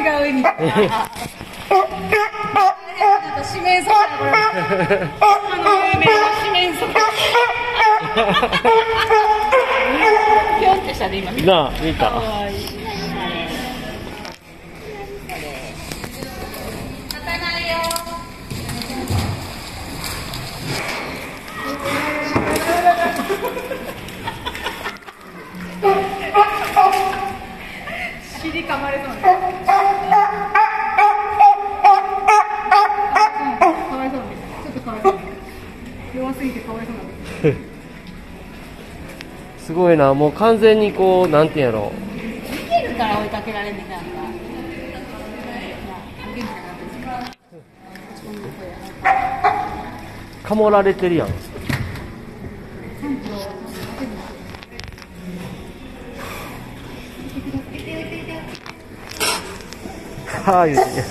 う意味。四面楚歌これ。有名な四面楚歌。ピョンってしたで今見た。 なあ、見た。 尻噛まれそうね。かわいそうね。ちょっとかわいそうね。弱すぎてかわいそうなんです。 すごいな、もう完全にこう、なんていうんやろ。 逃げるから追いかけられんねんなんか。 かもられてるやん。はあ、言うてね。